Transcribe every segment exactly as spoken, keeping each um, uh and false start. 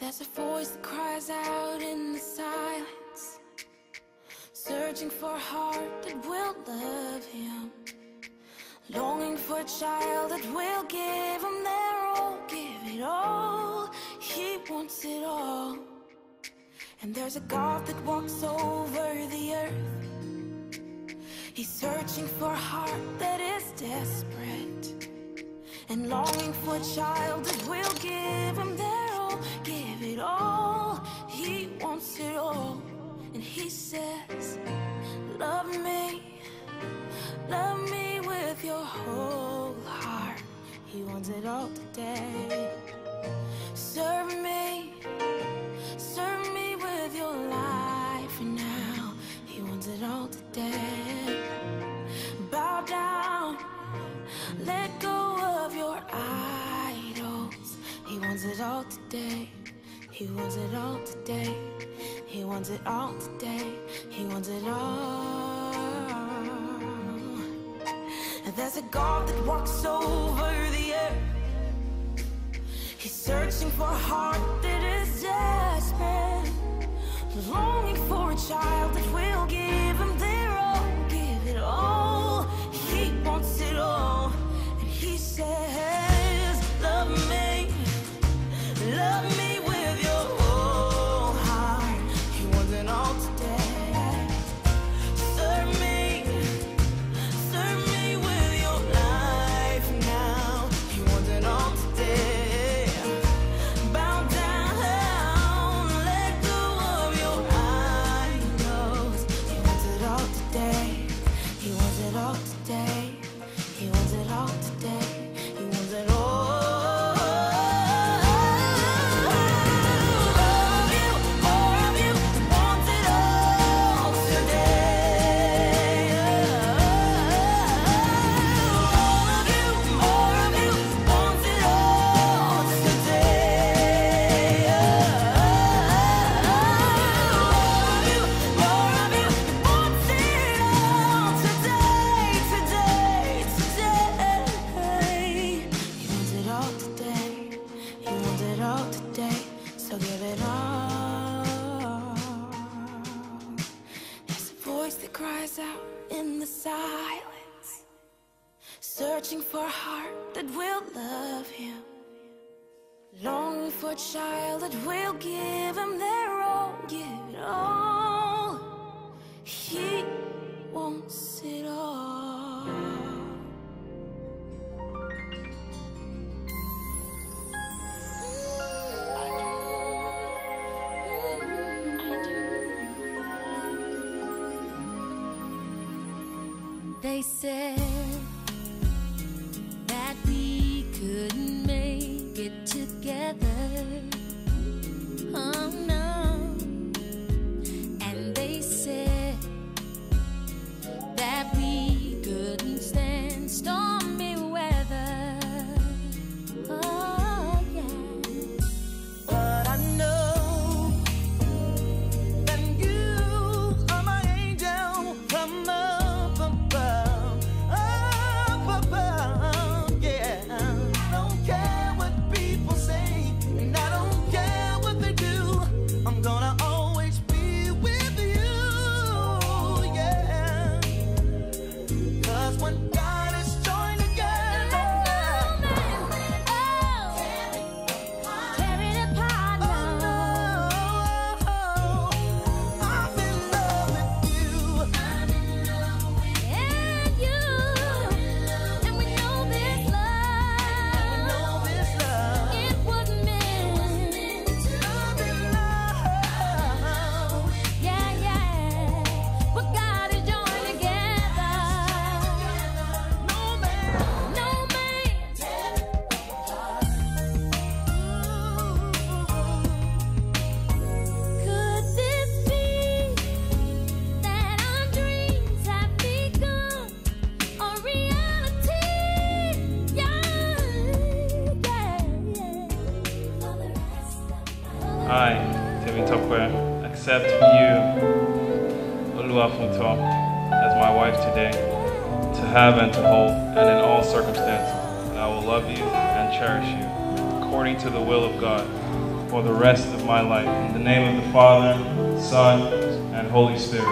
There's a voice that cries out in the silence, searching for a heart that will love him, longing for a child that will give him their all, give it all. He wants it all. And there's a God that walks over the earth. He's searching for a heart that is desperate and longing for a child that will give him their all, give it all. He wants it all. And he says, love me, love me with your whole heart. He wants it all today. Serve me, serve me with your life now. He wants it all today. Bow down, let go of your idols. He wants it all today. He wants it all today. He wants it all today. He wants it all. And there's a God that walks over the earth. He's searching for a heart that is desperate, longing for a child that will give him their all, give it all. He wants it all. And he says, love me, love me with your whole heart. He wants it all today. Serve me, serve me with your life now. He wants it all today. Bow down, let go of your idols. He wants it all today. He wants it all today. He wants it all today. He wants it all. So give it all. There's a voice that cries out in the silence, searching for a heart that will love him, longing for a child that will give him their all, give it all. He wants it all. They said that we couldn't make it together. Oh no. And they said that we couldn't stand stormy weather. Oh yeah. But I know that you are my angel from up above. Up above, yeah. I don't care what people say, and I don't care what they do. I'm gonna always be with you, yeah. 'Cause when God is joined together, tear it apart now. I'm in love with you. I'm in love with you. And we know this love, it wasn't meant to be love. Yeah, yeah. But God is joined together. No man, no man. Could this be that our dreams have become a reality? Yeah, yeah, yeah. I, Temi Tokwe, accept you, Oluwafunto, as my wife today, to have and to hold, and in all circumstances. And I will love you and cherish you according to the will of God. for the rest of my life. In the name of the Father, Son, and Holy Spirit.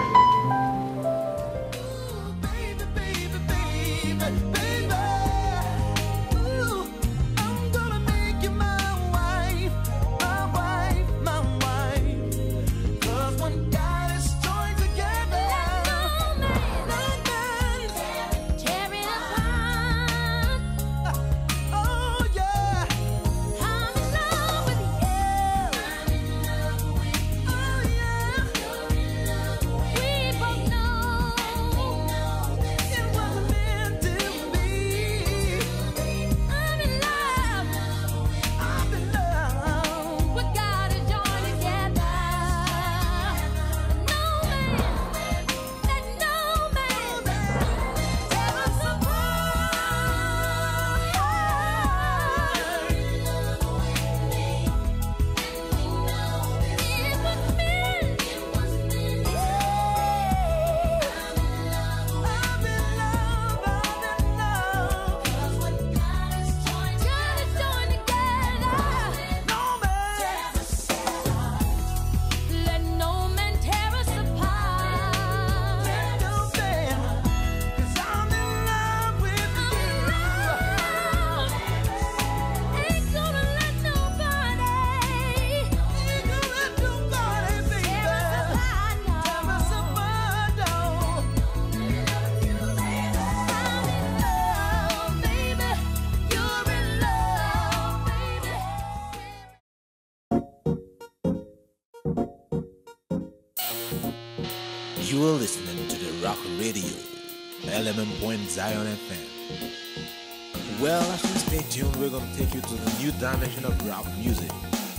You are listening to the Rock Radio, eleven point Zion F M. Well, as you stay tuned, we're going to take you to the new dimension of rock music.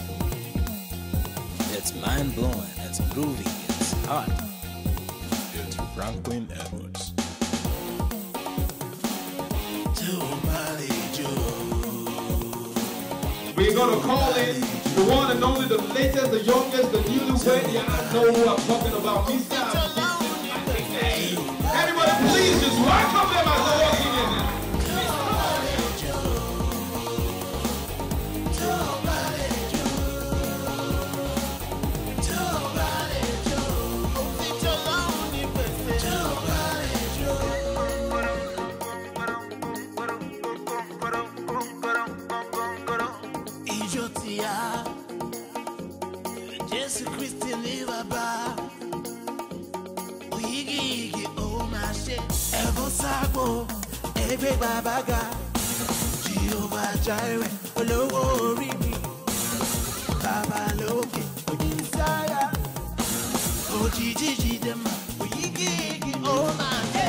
It's mind-blowing, it's groovy, it's hot. It's Franklin Edwards. We're going to call in the one and only, the latest, the youngest, the newlywed. Yeah, I know who I'm talking about. Mister Everybody, please just welcome them as they walk in. Jesus Christ ní bàbá, oyigi igi ó máa ṣe. Ẹ̀fọ́ sáàpò, ẹgbẹ́ bàbá ga, Jehovah Jireh, olówó orí mi. Bàbá lókè, òjìṣàyà, òjìjí jíde mà, oyigi igi ó máa ṣe.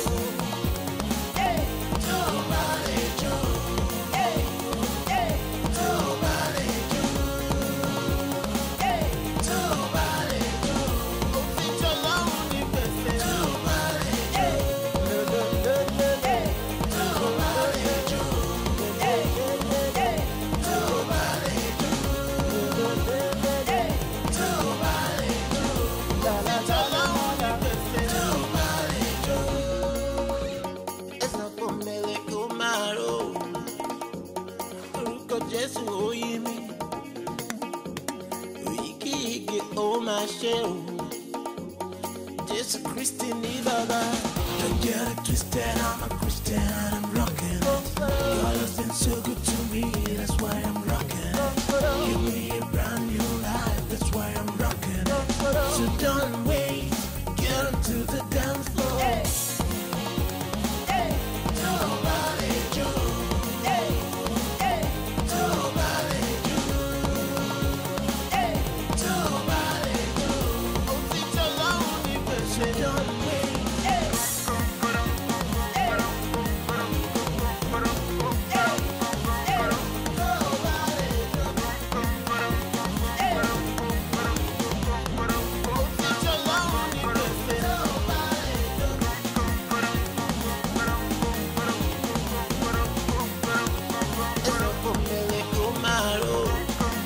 Jesus Christ ní bàbá. Don't get it twisted, I'm a Christian and I'm rocking. God has been so good to me, that's why I'm rocking. Give me a brand new life, that's why I'm rocking. So don't wait, get into the dance floor. Hey. Hey. Nobody do. Hey. Hey. Nobody do. Hey. Nobody do. Oh, it's a lonely person. Don't wait. Hey. Hey.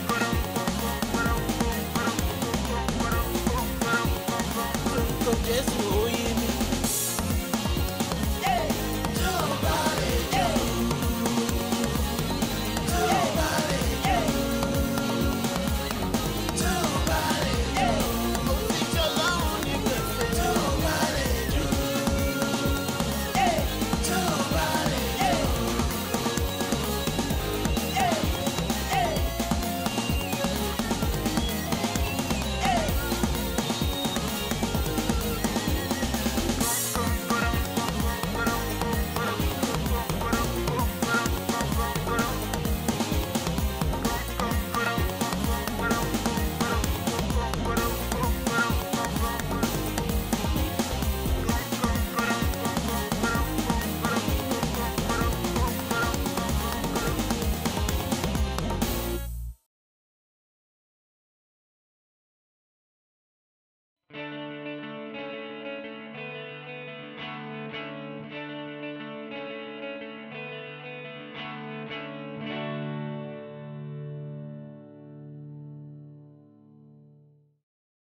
Yes.